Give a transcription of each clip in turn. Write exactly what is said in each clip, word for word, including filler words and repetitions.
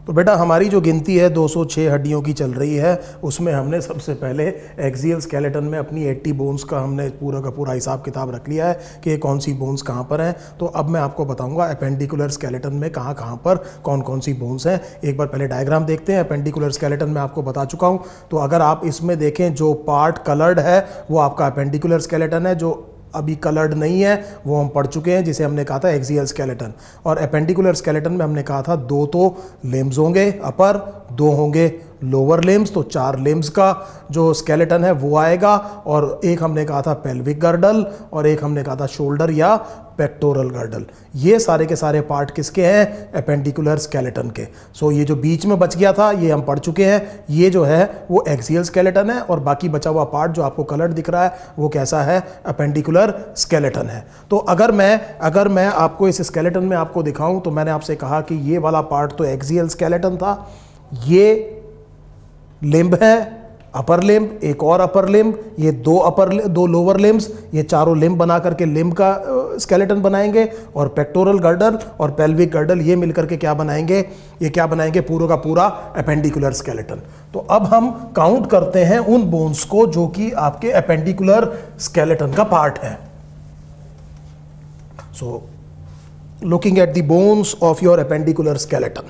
तो बेटा हमारी जो गिनती है दो सौ छह हड्डियों की चल रही है, उसमें हमने सबसे पहले एक्सियल स्केलेटन में अपनी अस्सी बोन्स का हमने पूरा का पूरा हिसाब किताब रख लिया है कि ये कौन सी बोन्स कहाँ पर हैं। तो अब मैं आपको बताऊंगा एपेंडिकुलर स्केलेटन में कहाँ कहाँ पर कौन कौन सी बोन्स हैं। एक बार पहले डायग्राम देखते हैं। एपेंडिकुलर स्केलेटन में आपको बता चुका हूँ। तो अगर आप इसमें देखें जो पार्ट कलर्ड है वो आपका एपेंडिकुलर स्केलेटन है, जो अभी कलर्ड नहीं है वो हम पढ़ चुके हैं, जिसे हमने कहा था एक्सियल स्केलेटन। और एपेंडिकुलर स्केलेटन में हमने कहा था दो तो लिम्स होंगे अपर, दो होंगे लोअर लिम्स, तो चार लिम्स का जो स्केलेटन है वो आएगा। और एक हमने कहा था पेल्विक गर्डल और एक हमने कहा था शोल्डर या पेक्टोरल गर्डल। ये सारे के सारे पार्ट किसके हैं? एपेंडिकुलर स्केलेटन के। सो ये जो बीच में बच गया था ये हम पढ़ चुके हैं, ये जो है वो एक्सियल स्केलेटन है। और बाकी बचा हुआ पार्ट जो आपको कलर दिख रहा है वो कैसा है? एपेंडिकुलर स्केलेटन है। तो अगर मैं अगर मैं आपको इस स्केलेटन में आपको दिखाऊं तो मैंने आपसे कहा कि ये वाला पार्ट तो एक्सियल स्केलेटन था, ये लिम्ब है अपर लिम्ब, एक और अपर लिम्ब, ये दो अपर दो लोअर लिम्ब्स, ये चारों लिम्ब बना करके लिम्ब का स्केलेटन बनाएंगे। और पेक्टोरल गर्डल और पेल्विक गर्डल ये मिलकर के क्या बनाएंगे? ये क्या बनाएंगे? पूरा का पूरा एपेंडिकुलर स्केलेटन। तो अब हम काउंट करते हैं उन बोन्स को जो कि आपके एपेंडिकुलर स्केलेटन का पार्ट है। So looking at the bones of your appendicular skeleton,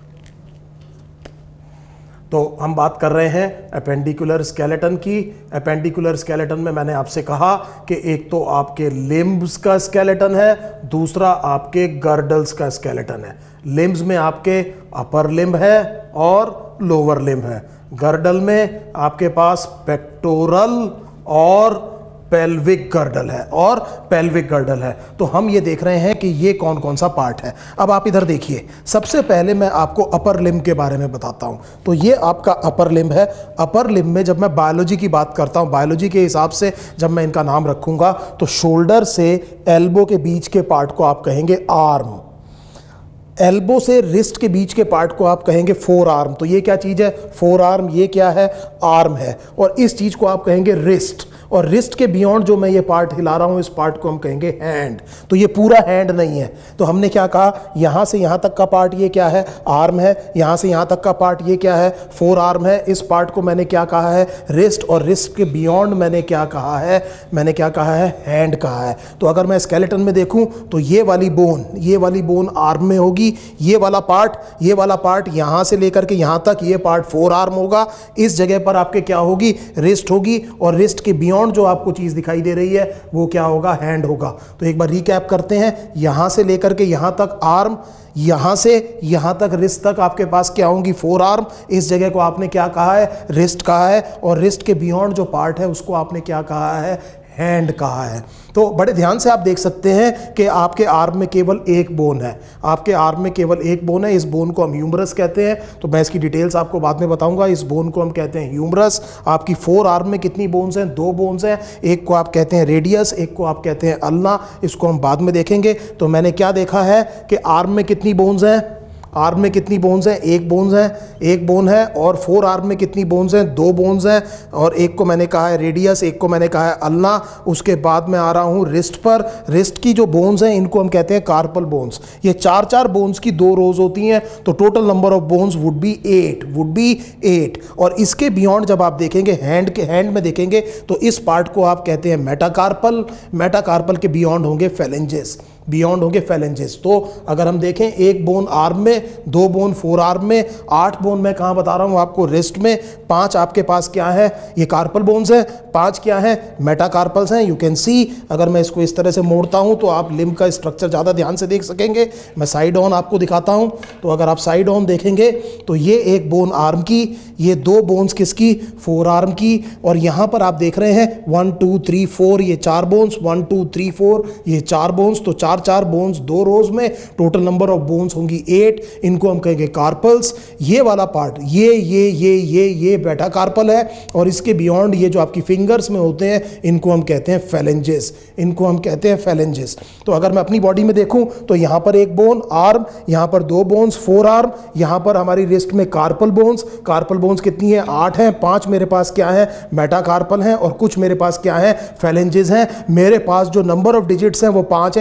तो हम बात कर रहे हैं एपेंडिकुलर स्केलेटन की। एपेंडिकुलर स्केलेटन में मैंने आपसे कहा कि एक तो आपके लिम्ब्स का स्केलेटन है, दूसरा आपके गर्डल्स का स्केलेटन है। लिम्ब्स में आपके अपर लिम्ब है और लोअर लिम्ब है। गर्डल में आपके पास पेक्टोरल और पेल्विक गर्डल है और पेल्विक गर्डल है। तो हम ये देख रहे हैं कि ये कौन कौन सा पार्ट है। अब आप इधर देखिए, सबसे पहले मैं आपको अपर लिम्ब के बारे में बताता हूं। तो ये आपका अपर लिम्ब है। अपर लिम्ब में जब मैं बायोलॉजी की बात करता हूं, बायोलॉजी के हिसाब से जब मैं इनका नाम रखूंगा तो शोल्डर से एल्बो के बीच के पार्ट को आप कहेंगे आर्म, एल्बो से रिस्ट के बीच के पार्ट को आप कहेंगे फोर आर्म। तो ये क्या चीज़ है? Forearm. ये क्या है? आर्म है। और इस चीज़ को आप कहेंगे रिस्ट। और रिस्ट के बियॉन्ड जो मैं ये पार्ट हिला रहा हूँ इस पार्ट को हम कहेंगे हैंड। तो ये पूरा हैंड नहीं है। तो हमने क्या कहा? यहाँ से यहाँ तक का पार्ट ये क्या है? आर्म है। यहाँ से यहाँ तक का पार्ट ये क्या है? फोर आर्म है। इस पार्ट को मैंने क्या कहा है? रिस्ट। और रिस्ट के बियॉन्ड मैंने क्या कहा है? मैंने क्या कहा है? हैंड कहा है। तो अगर मैं स्केलेटन में देखूँ तो ये वाली बोन ये वाली बोन आर्म में होगी। ये वाला पार्ट ये वाला पार्ट यहां से लेकर के यहां तक ये पार्ट फोर आर्म होगा। इस जगह पर आपके क्या होगी? रिस्ट होगी। और रिस्ट के बियॉन्ड जो आपको चीज दिखाई दे रही है वो क्या होगा? हैंड होगा। तो एक बार रिकैप करते हैं। यहां से लेकर के यहां तक आर्म, यहां से यहां तक रिस्ट तक आपके पास क्या होंगी? Forearm. इस जगह को आपने क्या कहा है? रिस्ट कहा है। और रिस्ट के बियॉन्ड जो पार्ट है उसको आपने क्या कहा है? हैंड कहा है। तो बड़े ध्यान से आप देख सकते हैं कि आपके आर्म में केवल एक बोन है। आपके आर्म में केवल एक बोन है। इस बोन को हम ह्यूमरस कहते हैं। तो मैं इसकी डिटेल्स आपको बाद में बताऊंगा। इस बोन को हम कहते हैं ह्यूमरस। आपकी फोर आर्म में कितनी बोन्स हैं? दो बोन्स हैं। एक को आप कहते हैं रेडियस, एक को आप कहते हैं अल्ना। इसको हम बाद में देखेंगे। तो मैंने क्या देखा है कि आर्म में कितनी बोन्स हैं? आर्म में कितनी बोन्स हैं? एक बोन्स है, एक बोन है। और फोर आर्म में कितनी बोन्स हैं? दो बोन्स हैं। और एक को मैंने कहा है रेडियस, एक को मैंने कहा है अल्ना। उसके बाद मैं आ रहा हूँ रिस्ट पर। रिस्ट की जो बोन्स हैं इनको हम कहते हैं कार्पल बोन्स। ये चार चार बोन्स की दो रोज होती हैं। तो total number of bones would be eight would be eight. और इसके बियॉन्ड जब आप देखेंगे हैंड के हैंड में देखेंगे तो इस पार्ट को आप कहते हैं मेटाकार्पल। मेटाकार्पल के बियॉन्ड होंगे फेलेंजेस बियॉन्ड होंगे फेलेंजेस। तो अगर हम देखें एक बोन आर्म में, दो बोन फोर आर्म में, आठ बोन मैं कहाँ बता रहा हूँ आपको? रिस्ट में। पांच आपके पास क्या है? ये कार्पल बोन्स हैं। पांच क्या है? मेटाकार्पल्स हैं। यू कैन सी, अगर मैं इसको इस तरह से मोड़ता हूँ तो आप लिम्ब का स्ट्रक्चर ज़्यादा ध्यान से देख सकेंगे। मैं साइड ऑन आपको दिखाता हूँ। तो अगर आप साइड ऑन देखेंगे तो ये एक बोन आर्म की, ये दो बोन्स किसकी? फोर आर्म की। और यहाँ पर आप देख रहे हैं वन टू थ्री फोर, ये चार bones, one two three four, ये चार बोन्स। तो चार चार बोन्स दो रोज में, टोटल नंबर ऑफ बोन्स होंगी एट। इनको हम कहेंगे कार्पल्स। ये वाला पार्ट ये ये ये ये ये बेटा कार्पल है। और इसके बियॉन्ड ये जो आपकी फिंगर्स में होते हैं इनको हम कहते हैं फेलेंजेस। इनको हम कहते हैं फेलेंजेस। तो अगर मैं अपनी बॉडी में देखूं तो यहाँ पर एक बोन आर्म, यहाँ पर दो बोन्स फोर आर्म, यहाँ पर हमारी रिस्ट में कार्पल बोन्स। कार्पल बोन्स कितनी है? आठ हैं। पांच मेरे पास क्या है? मेटाकार्पल हैं। और कुछ मेरे पास क्या है? फेलेंजेस हैं। मेरे पास जो नंबर ऑफ डिजिट्स हैं वो पांच हैं। You can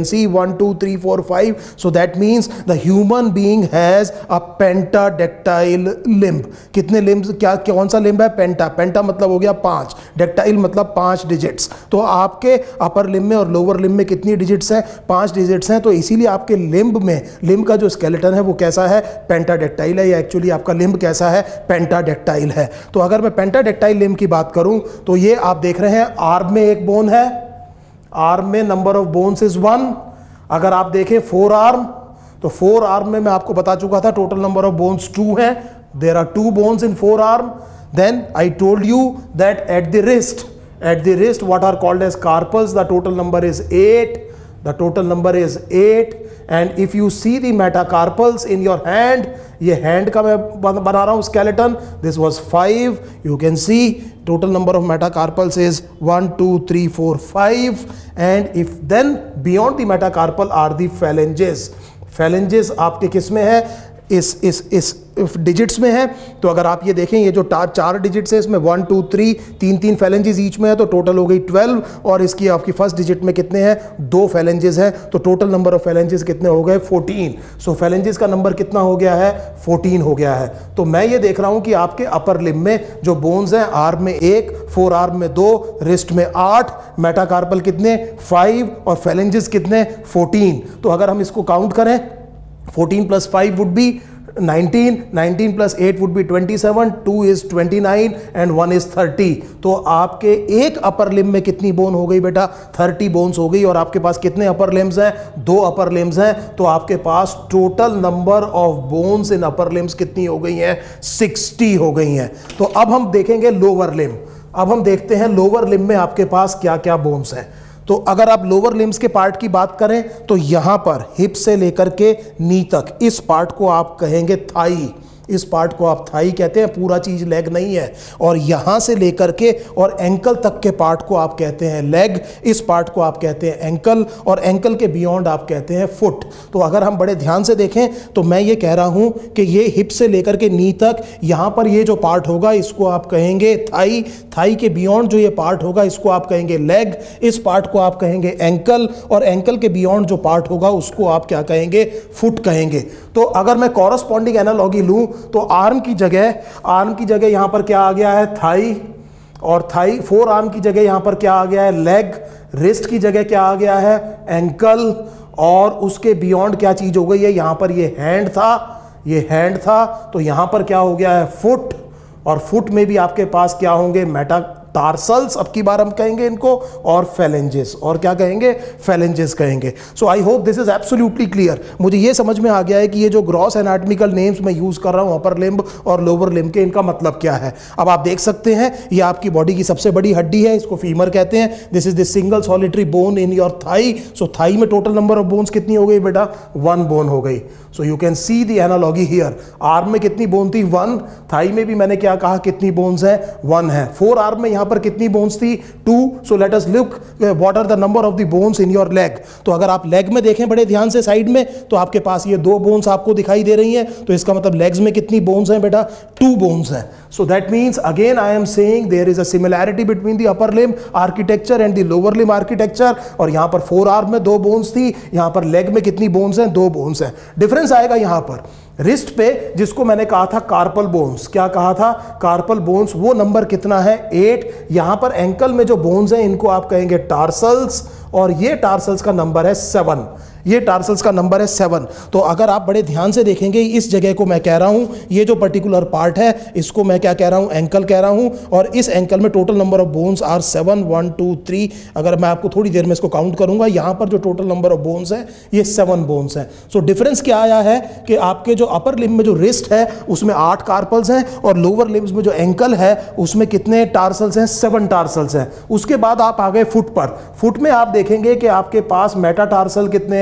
see one two three four five. So that means the human being has a pentadactyl limb. कितने limbs, क्या कौन सा limb है? पेंटा. पेंटा मतलब हो गया पांच, डेक्टाइल मतलब पांच डिजिट्स. तो आपके अपर लिम्ब में और लोअर लिम्ब में कितनी डिजिट्स हैं? पांच डिजिट्स हैं. तो इसीलिए आपके लिम्ब में, लिम्ब का जो स्केलेटन है वो कैसा है? पेंटाडेक्टाइल है. या एक्चुअली आपका लिम्ब कैसा है? पेंटाडेक्टाइल है. तो अगर मैं पेंटाडेक्टाइल लिम्ब की बात करूं तो ये आप देख रहे हैं आर्म में एक बोन है, आर्म में number of bones is one. अगर आप देखें फोर आर्म, तो फोर आर्म में मैं आपको बता चुका था total number of bones two है. There are two bones in forearm. Then I told you that at the wrist, at the wrist what are called as carpals, the total number is eight. The total number is eight. And if you see the metacarpals in your hand, ये hand का मैं बना रहा हूँ skeleton, this was five. You can see total number of metacarpals is one, two, three, four, five. And if then beyond the metacarpal are the phalanges. Phalanges आपके किस में है? इस इस इस डिजिट्स में है. तो अगर आप ये देखें, ये जो चार डिजिट्स है इसमें वन टू थ्री, तीन तीन फैलेंजेस ईच में है, तो टोटल हो गई ट्वेल्व. और इसकी आपकी फर्स्ट डिजिट में कितने हैं? दो फैलेंजेस हैं. तो टोटल नंबर ऑफ फैलेंजेस कितने हो गए? फोर्टीन. सो फैलेंजेस का नंबर कितना हो गया है? फोर्टीन हो गया है. तो मैं ये देख रहा हूं कि आपके अपर लिम्ब में जो बोन्स हैं, आर्म में एक, फोर आर्म में दो, रिस्ट में आठ, मेटाकार्पल कितने? फाइव, और फैलेंजेस कितने? फोर्टीन. तो अगर हम इसको काउंट करें, fourteen plus five would be nineteen, nineteen plus eight would be twenty seven, two is twenty nine and one is thirty. तो आपके एक अपर लिम्ब में कितनी बोन हो गई बेटा? थर्टी बोन्स हो गई. और आपके पास कितने अपर लिम्ब्स हैं? दो अपर लिम्ब्स हैं. तो आपके पास total number of bones in upper limbs कितनी हो गई हैं? सिक्सटी हो गई हैं. तो अब हम देखेंगे लोअर लिम्ब. अब हम देखते हैं लोअर लिम्ब में आपके पास क्या क्या बोन्स हैं. तो अगर आप लोअर लिम्स के पार्ट की बात करें तो यहां पर हिप से लेकर के नी तक इस पार्ट को आप कहेंगे थाई. इस पार्ट को आप थाई कहते हैं, पूरा चीज लेग नहीं है. और यहां से लेकर के और एंकल तक के पार्ट को आप कहते हैं लेग. इस पार्ट को आप कहते हैं एंकल, और एंकल के बियॉन्ड आप कहते हैं फुट. तो अगर हम बड़े ध्यान से देखें तो मैं ये कह रहा हूं कि ये हिप से लेकर के नी तक यहां पर ये जो पार्ट होगा इसको आप कहेंगे थाई. थाई के बियॉन्ड जो ये पार्ट होगा इसको आप कहेंगे लेग. इस पार्ट को आप कहेंगे एंकल, और एंकल के बियॉन्ड जो पार्ट होगा उसको आप क्या कहेंगे? फुट कहेंगे. तो अगर मैं कॉरस्पॉन्डिंग एनालॉजी लूं तो आर्म की जगह, आर्म की जगह यहां पर क्या आ गया है? थाई. और थाई, फोर आर्म की जगह यहां पर क्या आ गया है? लेग. रिस्ट की जगह क्या आ गया है? एंकल. और उसके बियॉन्ड क्या चीज हो गई है? यहां पर ये हैंड था, ये हैंड था, तो यहां पर क्या हो गया है? फुट. और फुट में भी आपके पास क्या होंगे? मेटा टार्सल्स, अब की बार हम कहेंगे इनको, और फैलेंजेस. और क्या कहेंगे? फैलेंजेस कहेंगे. So I hope this is absolutely clear. मुझे ये समझ में आ गया है कि ये जो ग्रॉस एनाटॉमिकल नेम्स मैं यूज कर रहा हूं अपर लिम्ब और लोअर लिम्ब के, इनका मतलब क्या है. अब आप देख सकते हैं ये आपकी बॉडी की सबसे बड़ी हड्डी है, इसको फीमर कहते हैं. This is the single solitary bone in your thigh. So thigh में टोटल नंबर ऑफ बोन्स कितनी हो गई बेटा? वन बोन हो गई. So you can see the analogy here. Arm में कितनी बोन थी? वन. थाई में भी मैंने क्या कहा? कितनी बोन्स है? वन है. फोर आर्म में यहां पर कितनी बोन्स थी? Two. So let us look what are the number of the bones in your leg. तो अगर आप लेग में देखें बड़े ध्यान से साइड में, तो आपके पास ये दो बोन्स आपको दिखाई दे रही हैं. तो इसका मतलब लेग्स में कितनी बोन्स हैं बेटा? टू बोन्स हैं. So that means again I am saying there is a similarity between the upper limb architecture and the lower limb architecture. और यहां पर फोर आर्म में दो बोन्स थी, यहां पर लेग में कितनी बोन्स हैं? दो बोन्स हैं. डिफरेंस आएगा यहां पर रिस्ट पे, जिसको मैंने कहा था कार्पल बोन्स. क्या कहा था? Carpal bones. वो नंबर कितना है? एट. यहां पर एंकल में जो बोन्स हैं इनको आप कहेंगे टार्सल्स, और ये टार्सल्स का नंबर है सेवन. ये टार्सल्स का नंबर है सेवन. तो अगर आप बड़े ध्यान से देखेंगे इस जगह को मैं कह रहा हूं, ये जो पर्टिकुलर पार्ट है इसको मैं क्या कह रहा हूं? एंकल कह रहा हूं. और इस एंकल में total number of bones are seven. One two three. अगर मैं आपको थोड़ी देर में इसको काउंट करूंगा, यहां पर जो टोटल नंबर ऑफ बोन्स है ये सेवन बोन्स हैं. सो डिफरेंस क्या आया है कि आपके जो अपर लिम्ब में जो रिस्ट है उसमें आठ कार्पल्स हैं, और लोअर लिम्ब्स में जो एंकल है उसमें कितने टार्सल्स हैं? सेवन टार्सल्स हैं. उसके बाद आप आ गए फुट पर. फुट में आप देखेंगे कि आपके पास मेटाटार्सल कितने हैं?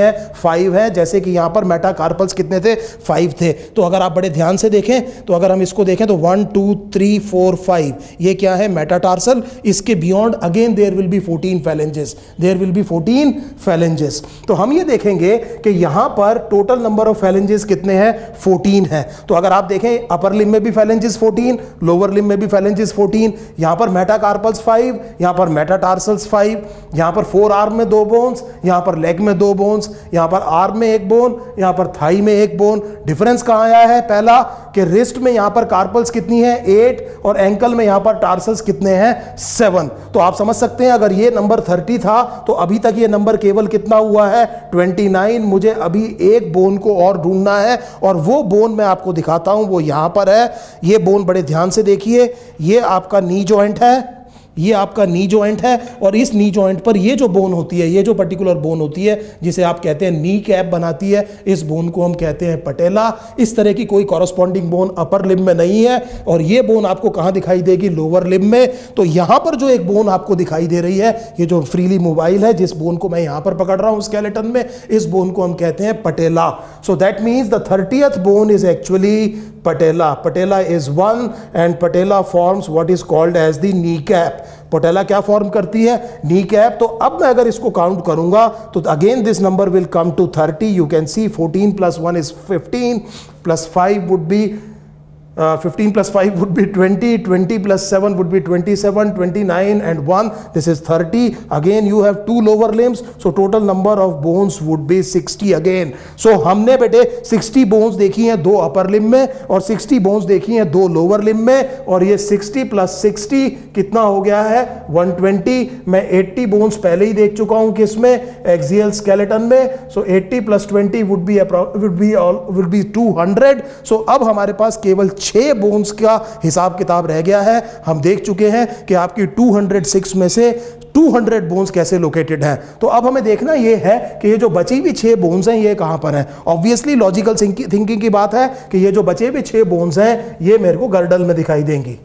हैं, फाइव हैं, जैसे कि यहाँ पर मेटाकार्पल्स कितने थे, फाइव थे। तो अगर आप बड़े ध्यान से देखें तो अगर हम इसको देखें तो one two three four five, ये क्या है, मेटाटार्सल। इसके beyond again there will be fourteen phalanges, there will be fourteen phalanges. तो हम ये देखेंगे कि यहाँ पर टोटल नंबर ऑफ फैलेंजेस कितने हैं, फोर्टीन है। तो अगर आप देखें अपर लिम्ब में भी फैलेंजेस फोर्टीन, लोअर लिम्ब में भी फैलेंजेस फोर्टीन, यहाँ पर मेटाकार्पल्स फाइव, यहाँ पर मेटाटार्सल्स फाइव, यहाँ पर फोर आर्म में दो बोन्स, यहाँ पर लेग में दो बोन्स, यहाँ पर आर्म में एक बोन, यहाँ पर थाई में एक बोन। डिफरेंस कहाँ आया है, पहला कि रिस्ट में यहाँ पर कार्पल्स कितनी है, एट, और एंकल में यहाँ पर टार्सल्स कितने हैं, सेवन। तो आप समझ सकते हैं अगर ये नंबर थर्टी था तो अभी तक ये नंबर केवल कितना हुआ है, ट्वेंटी नाइन। मुझे अभी एक बोन को और ढूंढना है और वो बोन मैं आपको दिखाता हूं, वो यहां पर है। ये बोन बड़े ध्यान से देखिए, ये आपका नी जॉइंट है, ये आपका नी जॉइंट है, और इस नी जॉइंट पर ये जो बोन होती है, ये जो पर्टिकुलर बोन होती है जिसे आप कहते हैं नी कैप बनाती है, इस बोन को हम कहते हैं पटेला। इस तरह की कोई कॉरस्पॉन्डिंग बोन अपर लिम्ब में नहीं है, और ये बोन आपको कहां दिखाई देगी, लोअर लिम्ब में। तो यहां पर जो एक बोन आपको दिखाई दे रही है, ये जो फ्रीली मोबाइल है, जिस बोन को मैं यहां पर पकड़ रहा हूं स्केलेटन में, इस बोन को हम कहते हैं patella. So that means the thirtieth bone is actually patella. Patella is one and patella forms what is called as the kneecap. Patella क्या फॉर्म करती है, नी कैप। तो अब मैं अगर इसको काउंट करूंगा तो again this number will come to thirty. You can see fourteen plus one is fifteen, plus five would be Uh, fifteen plus five would be twenty, twenty plus seven would be twenty-seven, twenty-nine and one, this is thirty. Again you have two lower limbs, so total number of bones would be sixty again. So हमने बेटे sixty bones देखी हैं दो upper limb में और sixty bones देखी हैं दो lower limb में, और ये sixty plus sixty कितना हो गया है, one twenty। मैं eighty bones पहले ही देख चुका हूं किसमें, axial skeleton में। So eighty plus twenty would be would be all would be two hundred. So अब हमारे पास केवल छह बोन्स का हिसाब किताब रह गया है। हम देख चुके हैं कि आपकी two hundred six में से two hundred बोन्स कैसे लोकेटेड हैं। तो अब हमें देखना यह है कि ये जो बची हुई छह बोन्स हैं ये कहां पर हैं। ऑब्वियसली लॉजिकल थिंकिंग की बात है कि ये जो बचे हुए छह बोन्स हैं ये मेरे को गर्डल में दिखाई देंगी।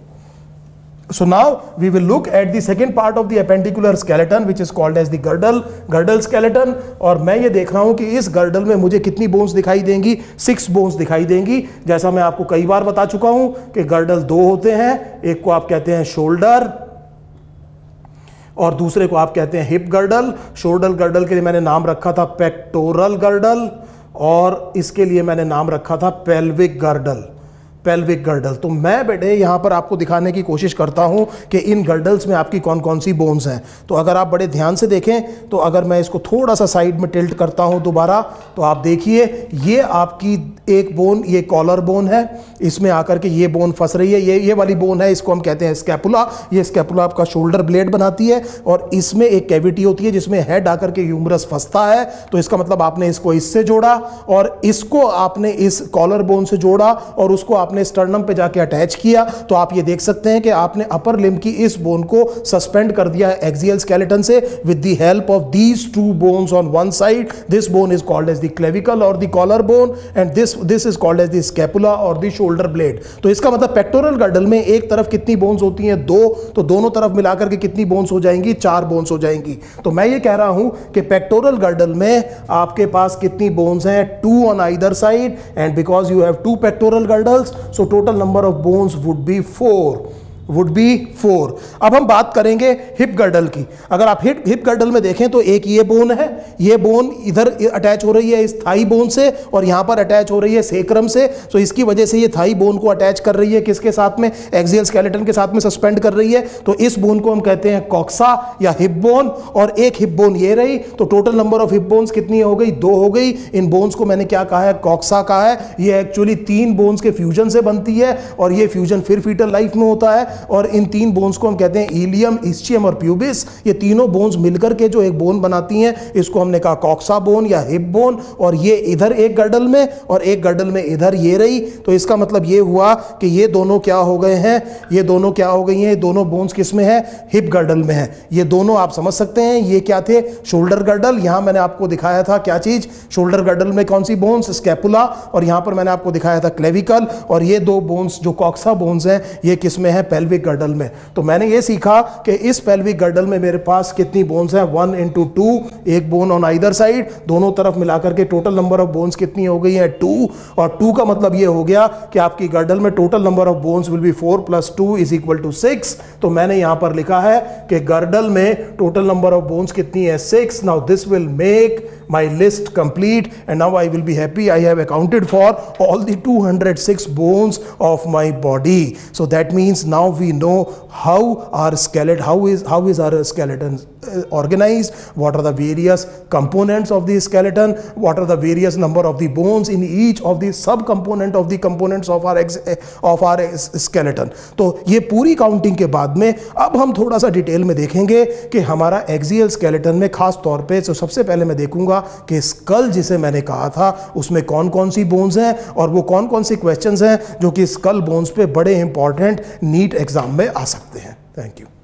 So now we will look at the second part of the appendicular skeleton which is called as the girdle, girdle skeleton। और मैं ये देख रहा हूं कि इस girdle में मुझे कितनी बोन्स दिखाई देंगी, सिक्स बोन्स दिखाई देंगी। जैसा मैं आपको कई बार बता चुका हूं कि girdle दो होते हैं, एक को आप कहते हैं शोल्डर और दूसरे को आप कहते हैं हिप गर्डल। शोल्डर गर्डल के लिए मैंने नाम रखा था पेक्टोरल गर्डल और इसके लिए मैंने नाम रखा था पेल्विक गर्डल, पेल्विक गर्डल। तो मैं बेटे यहाँ पर आपको दिखाने की कोशिश करता हूँ कि इन गर्डल्स में आपकी कौन कौन सी बोन्स हैं। तो अगर आप बड़े ध्यान से देखें तो अगर मैं इसको थोड़ा सा साइड में टिल्ट करता हूँ दोबारा, तो आप देखिए ये आपकी एक बोन, ये कॉलर बोन है, इसमें आकर के ये बोन फंस रही है, ये ये वाली बोन है, इसको हम कहते हैं स्कैपुला। ये स्कैपुला आपका शोल्डर ब्लेड बनाती है और इसमें एक कैविटी होती है जिसमें हेड आकर के ह्यूमरस फंसता है। तो इसका मतलब आपने इसको इससे जोड़ा और इसको आपने इस कॉलर बोन से जोड़ा और उसको आपने स्टर्नम पे जाके अटैच किया। तो आप ये देख सकते हैं कि आपने अपर लिम्ब की इस बोन को सस्पेंड कर दिया है एक्सियल स्केलेटन से with the help of these two bones on one side. This bone is called as the clavicle और the collar bone and this this is called as the scapula और the shoulder blade. तो इसका मतलब pectoral girdle में एक तरफ कितनी bones होती हैं, दो, तो दोनों तरफ मिलाकर के कितनी बोन्स हो जाएंगी, चार बोन्स हो जाएंगी। तो मैं ये कह रहा हूं कि पेक्टोरल गर्डल में आपके पास कितनी बोन्स हैं, two on either side, and because you have two pectoral girdles so total number of bones would be four, would be four। अब हम बात करेंगे हिप गर्डल की। अगर आप हिप हिप गर्डल में देखें तो एक ये बोन है, ये बोन इधर अटैच हो रही है इस थाई बोन से और यहाँ पर अटैच हो रही है सेक्रम से। तो इसकी वजह से ये थाई बोन को अटैच कर रही है किसके साथ में, एक्सियल स्केलेटन के साथ में सस्पेंड कर रही है। तो इस बोन को हम कहते हैं कॉक्सा या हिप बोन, और एक हिप बोन ये रही। तो total number of hip bones कितनी हो गई, दो हो गई। इन बोन्स को मैंने क्या कहा है, कॉक्सा कहा है। ये एक्चुअली तीन बोन्स के फ्यूजन से बनती है और ये फ्यूजन फिर फीटल लाइफ में होता है। और इन तीन बोन्स को हम कहते हैं इलियम, इस्चियम और प्यूबिस। ये तीनों बोन्स मिलकर के जो एक बोन बनाती हैं इसको हमने कहा कॉक्सा बोन या हिप बोन। और ये इधर एक गर्डल में और एक गर्डल में इधर ये रही। तो इसका मतलब ये हुआ कि ये दोनों क्या हो गए हैं, ये दोनों क्या हो गई हैं, दोनों बोन्स किस में है, हिप गर्डल में है। ये दोनों आप समझ सकते हैं ये क्या थे, शोल्डर गर्डल। यहां मैंने आपको दिखाया था क्या चीज, शोल्डर गर्डल में कौन सी बोन्स, स्कैपुला, और यहां पर मैंने आपको दिखाया था क्लेविकल। और ये दो बोन्स जो कॉक्सा बोन्स हैं ये किस में है, पेल्विक गर्डल में। तो मैंने ये सीखा कि इस पेल्विक गर्डल में मेरे पास कितनी बोन्स हैं, वन इंटू टू, एक बोन ऑन आइदर साइड, दोनों तरफ मिलाकर के टोटल नंबर ऑफ बोन्स कितनी हो गई है, टू। और टू का मतलब ये हो गया कि आपकी गर्डल में total number of bones will be four plus two is equal to six. तो मैंने यहां पर लिखा है कि गर्डल में टोटल नंबर ऑफ बोन्स कितनी है, six. Now this will make my list complete and now I will be happy I have accounted for all the two hundred six bones of my body. So that means now we know how our skeleton, how is how is our skeleton uh, organized, what are the various components of the skeleton, what are the various number of the bones in each of the sub component of the components of our ex, of our skeleton. तो ये पूरी counting के बाद में अब हम थोड़ा सा डिटेल में देखेंगे कि हमारा एक्सियल स्केलेटन में खास तौर पे, तो सबसे पहले मैं देखूंगा कि स्कल जिसे मैंने कहा था उसमें कौन कौन सी बोन्स हैं और वो कौन कौन सी क्वेश्चंस हैं जो कि स्कल बोन्स पे बड़े इंपॉर्टेंट नीट एग्जाम में आ सकते हैं। Thank you.